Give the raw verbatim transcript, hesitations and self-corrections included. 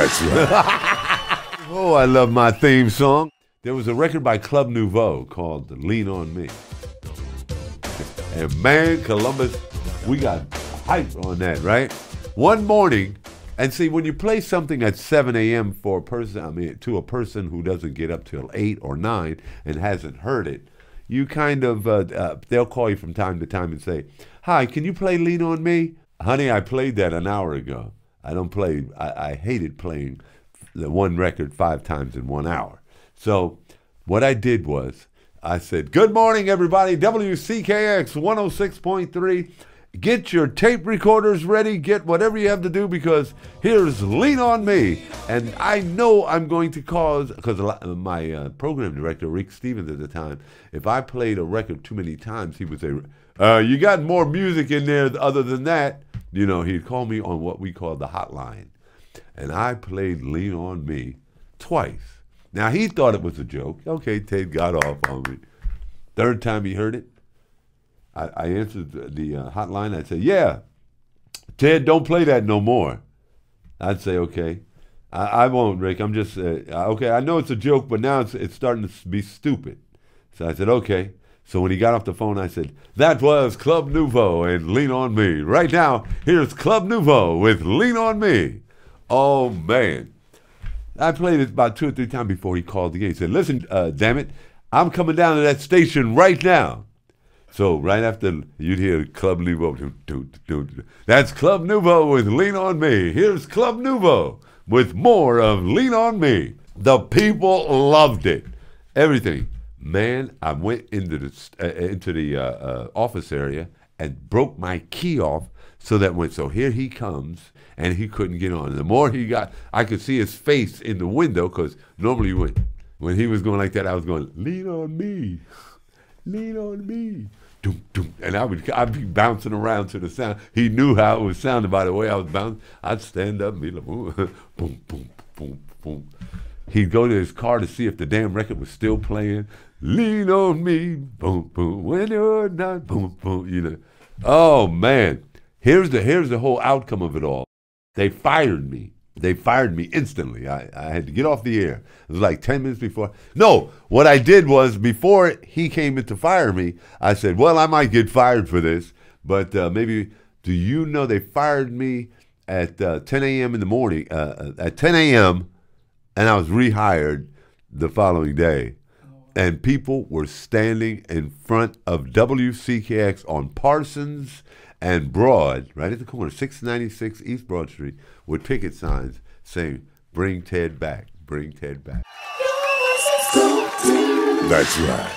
That's right. Oh, I love my theme song. There was a record by Club Nouveau called Lean On Me. And man, Columbus, we got hype on that, right? One morning, and see, when you play something at seven A M for a person, I mean, to a person who doesn't get up till eight or nine and hasn't heard it, you kind of, uh, uh, they'll call you from time to time and say, hi, can you play Lean On Me? Honey, I played that an hour ago. I don't play, I, I hated playing the one record five times in one hour. So what I did was, I said, good morning, everybody, W C K X one oh six point three. Get your tape recorders ready, get whatever you have to do, because here's Lean On Me. And I know I'm going to cause, because my uh, program director, Rick Stevens at the time, if I played a record too many times, he would say, uh, you got more music in there other than that. You know, he'd call me on what we call the hotline. And I played Lean On Me twice. Now, he thought it was a joke. Okay, Ted got off on me. Third time he heard it, I, I answered the, the uh, hotline. I'd say, yeah, Ted, don't play that no more. I'd say, okay. I, I won't, Rick. I'm just, uh, okay, I know it's a joke, but now it's, it's starting to be stupid. So I said, okay. So when he got off the phone, I said, that was Club Nouveau and Lean On Me. Right now, here's Club Nouveau with Lean On Me. Oh, man. I played it about two or three times before he called again. He said, listen, uh, damn it, I'm coming down to that station right now. So right after you'd hear Club Nouveau. Do, do, do, do. That's Club Nouveau with Lean On Me. Here's Club Nouveau with more of Lean On Me. The people loved it. Everything. Man, I went into the, uh, into the uh, uh, office area and broke my key off so that when, so here he comes, and he couldn't get on. And the more he got, I could see his face in the window, because normally when, when he was going like that, I was going, lean on me, lean on me. Doom, doom. And I would I'd be bouncing around to the sound. He knew how it was sounding by the way I was bouncing. I'd stand up and be like, boom, boom, boom, boom, boom. He'd go to his car to see if the damn record was still playing. Lean on me, boom, boom, when you're not, boom, boom, you know. Oh, man. Here's the, here's the whole outcome of it all. They fired me. They fired me instantly. I, I had to get off the air. It was like ten minutes before. No, what I did was before he came in to fire me, I said, well, I might get fired for this, but uh, maybe, do you know they fired me at uh, ten A M in the morning, uh, at ten A M, and I was rehired the following day. And people were standing in front of W C K X on Parsons and Broad, right at the corner, six ninety-six East Broad Street, with picket signs saying, bring Ted back, bring Ted back. That's right.